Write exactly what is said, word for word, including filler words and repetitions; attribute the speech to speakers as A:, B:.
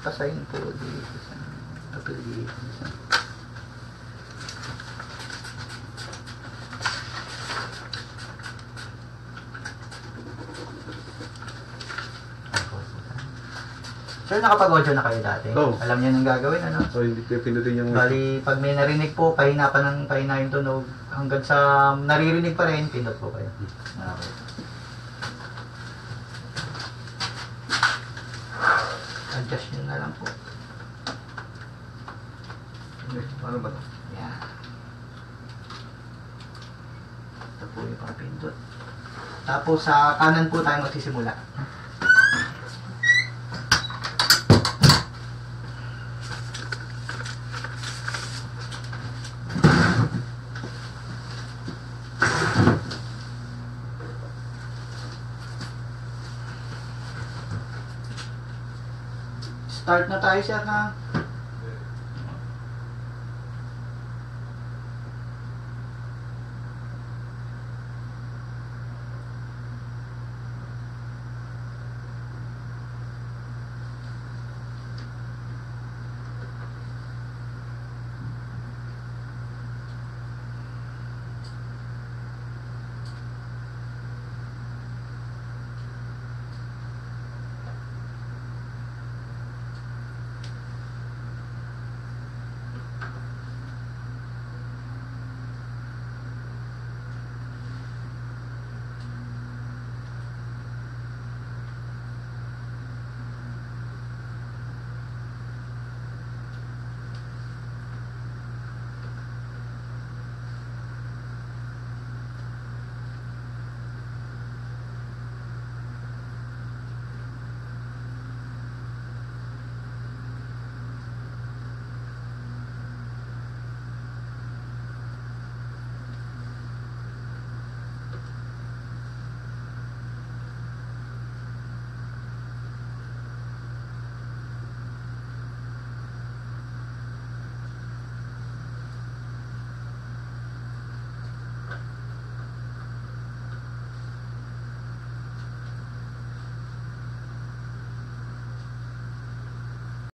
A: pasahin po dito sa apelido. Sir, nakapag-audio na kayo dati?
B: Oo.
A: Alam niyo nang gagawin, ano?
B: So, hindi ko pindutin yung...
A: Bali, pag may narinig po, pahina pa ng pahina yung tunog. Hanggang sa naririnig pa rin, pindot po kayo. Okay. Adjust nyo na lang po.
B: Ano ba ito?
A: Yan. Ito po yung pang-pindot. Tapos sa kanan po tayo magsisimula. Start na tayo, sir, ha?